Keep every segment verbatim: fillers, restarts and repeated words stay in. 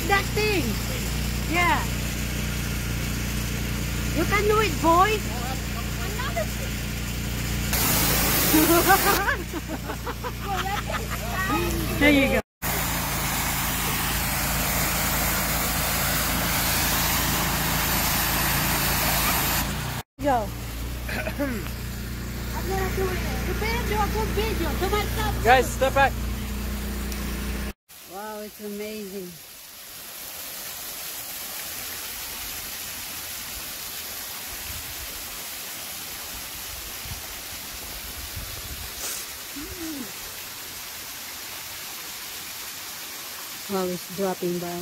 that thing. Yeah. You can do it, boy. Another thing. There you go. Go. I'm gonna do it. You better do a good video to myself. Guys, step back. Wow, it's amazing. Wow, it's dropping by.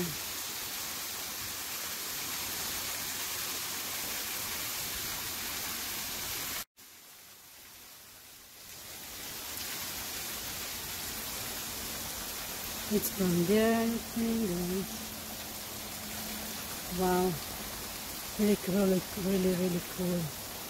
It's from there, guys. Wow, really, really, really, really cool.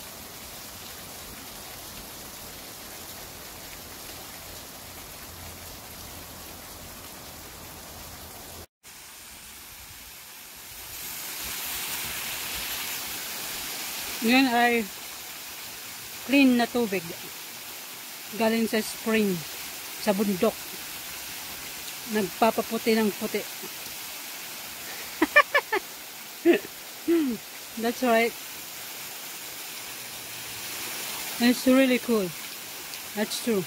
Ngayon ay clean na tubig galing sa spring sa bundok. Nagpapaputi ng puti. That's right. It's really cool. That's true.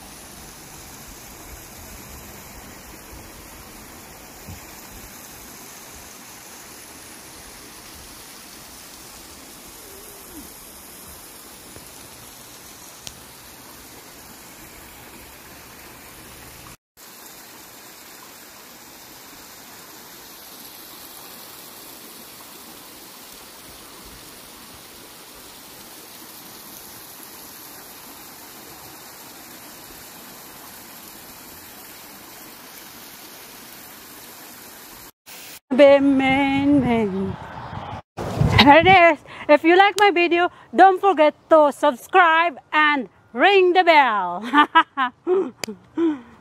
Man, man. Here it is. If you like my video, don't forget to subscribe and ring the bell.